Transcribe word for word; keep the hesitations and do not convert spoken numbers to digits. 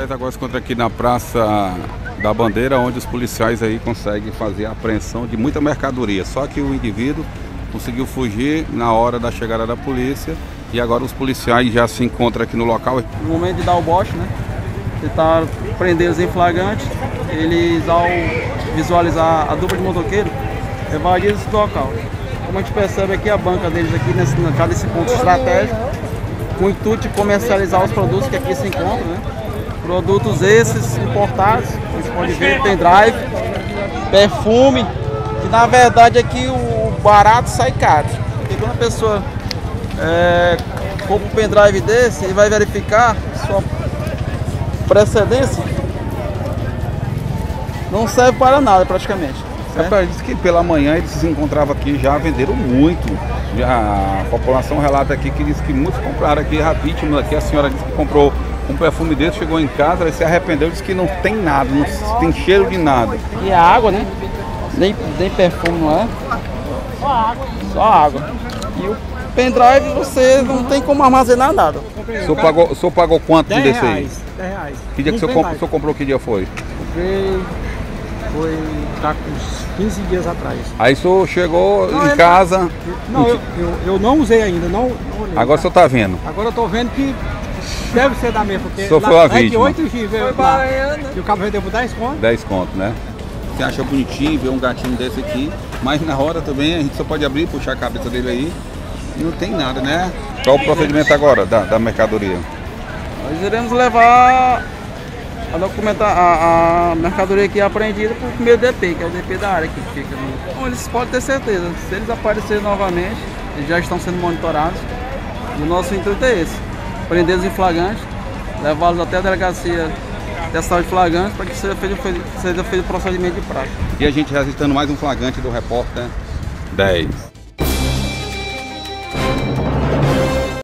Nós agora estamos aqui na Praça da Bandeira, onde os policiais aí conseguem fazer a apreensão de muita mercadoria. Só que o indivíduo conseguiu fugir na hora da chegada da polícia e agora os policiais já se encontram aqui no local. No momento de dar o bote, né? Tentar prender os em flagrante, eles ao visualizar a dupla de motoqueiro, evadiram do local. Como a gente percebe aqui, a banca deles aqui nesse, nesse ponto estratégico, com o intuito de comercializar os produtos que aqui se encontram, né? Produtos esses importados, vocês podem ver, pendrive, perfume, que na verdade aqui o barato sai caro. Porque quando a pessoa é, compra um pendrive desse, ele vai verificar sua precedência, não serve para nada praticamente. Rapaz, disse que pela manhã eles se encontravam aqui, já venderam muito. Já, a população relata aqui que diz que muitos compraram aqui, a vítima aqui, a senhora disse que comprou um perfume desse, chegou em casa, ela se arrependeu, disse que não tem nada, não tem cheiro de nada. E a água, né? Nem, nem perfume, não é? Só água. Só água. E o pendrive você não tem como armazenar nada. O senhor pagou, o senhor pagou quanto de desse aí? dez reais. Que dia que o senhor, comp, o senhor comprou, que dia foi? Comprei, foi tá, uns quinze dias atrás. Aí o senhor chegou não, em ele... casa... Não, eu, eu, eu não usei ainda, não, não olhei. Agora o senhor está vendo? Agora eu estou vendo que deve ser da mesma, porque o senhor foi a vítima. oito G veio lá, e o cabo vendeu por dez conto. dez conto, né? Você acha bonitinho ver um gatinho desse aqui, mas na hora também a gente só pode abrir, puxar a cabeça dele aí e não tem nada, né? Qual o procedimento agora da, da mercadoria? Nós iremos levar a documentar a, a mercadoria aqui apreendida para o primeiro D P, que é o D P da área que fica. Então, eles podem ter certeza, se eles aparecerem novamente, eles já estão sendo monitorados. E o nosso intuito é esse: prendê-los em flagrante, levá-los até a delegacia testar de flagrante para que seja feito, seja feito o procedimento de prática. E a gente registrando mais um flagrante do Repórter dez.